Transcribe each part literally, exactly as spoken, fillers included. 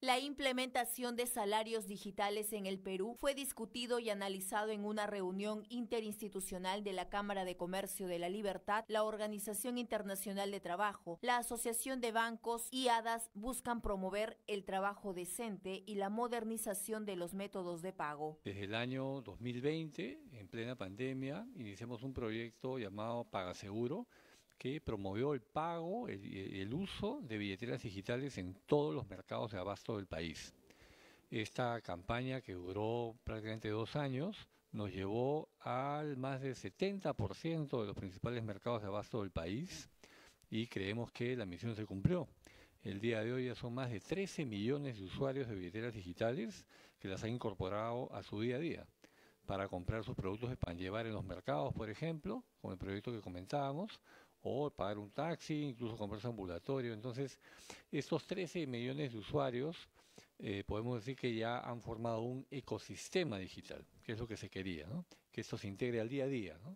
La implementación de salarios digitales en el Perú fue discutido y analizado en una reunión interinstitucional de la Cámara de Comercio de la Libertad, la Organización Internacional de Trabajo, la Asociación de Bancos y A D A S buscan promover el trabajo decente y la modernización de los métodos de pago. Desde el año dos mil veinte, en plena pandemia, iniciamos un proyecto llamado PagaSeguro, que promovió el pago y el, el uso de billeteras digitales en todos los mercados de abasto del país. Esta campaña, que duró prácticamente dos años, nos llevó al más del setenta por ciento de los principales mercados de abasto del país y creemos que la misión se cumplió. El día de hoy ya son más de trece millones de usuarios de billeteras digitales que las han incorporado a su día a día para comprar sus productos para llevar en los mercados, por ejemplo, con el proyecto que comentábamos, o pagar un taxi, incluso comprarse ambulatorio. Entonces, estos trece millones de usuarios, eh, podemos decir que ya han formado un ecosistema digital, que es lo que se quería, ¿no? Que esto se integre al día a día, ¿no?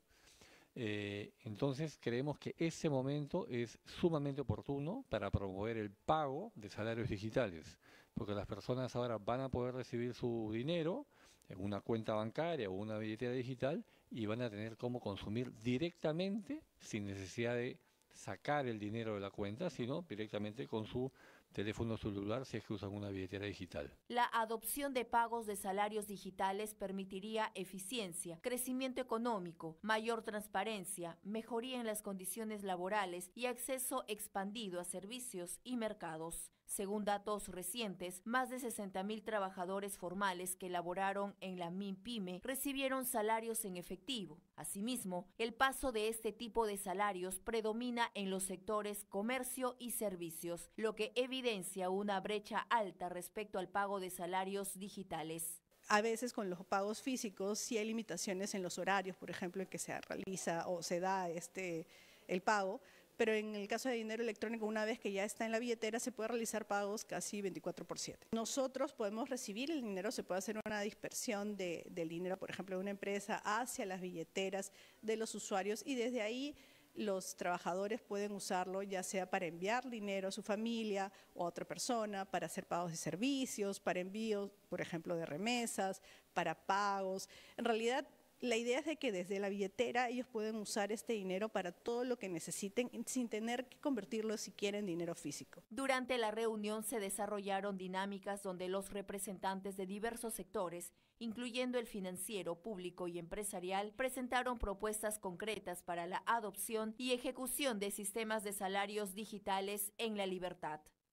Eh, entonces, creemos que ese momento es sumamente oportuno para promover el pago de salarios digitales, porque las personas ahora van a poder recibir su dinero en una cuenta bancaria o una billetera digital y van a tener cómo consumir directamente, sin necesidad de sacar el dinero de la cuenta, sino directamente con su teléfono celular si es que usan una billetera digital. La adopción de pagos de salarios digitales permitiría eficiencia, crecimiento económico, mayor transparencia, mejoría en las condiciones laborales y acceso expandido a servicios y mercados. Según datos recientes, más de sesenta mil trabajadores formales que laboraron en la MIPYME recibieron salarios en efectivo. Asimismo, el paso de este tipo de salarios predomina en los sectores comercio y servicios, lo que evidencia una brecha alta respecto al pago de salarios digitales. A veces con los pagos físicos sí hay limitaciones en los horarios, por ejemplo, en que se realiza o se da este, el pago, pero en el caso de dinero electrónico, una vez que ya está en la billetera, se puede realizar pagos casi veinticuatro por siete. Nosotros podemos recibir el dinero, se puede hacer una dispersión de, del dinero, por ejemplo, de una empresa hacia las billeteras de los usuarios y desde ahí los trabajadores pueden usarlo ya sea para enviar dinero a su familia o a otra persona, para hacer pagos de servicios, para envíos, por ejemplo, de remesas, para pagos. En realidad, la idea es de que desde la billetera ellos pueden usar este dinero para todo lo que necesiten sin tener que convertirlo siquiera en dinero físico. Durante la reunión se desarrollaron dinámicas donde los representantes de diversos sectores, incluyendo el financiero, público y empresarial, presentaron propuestas concretas para la adopción y ejecución de sistemas de salarios digitales en La Libertad.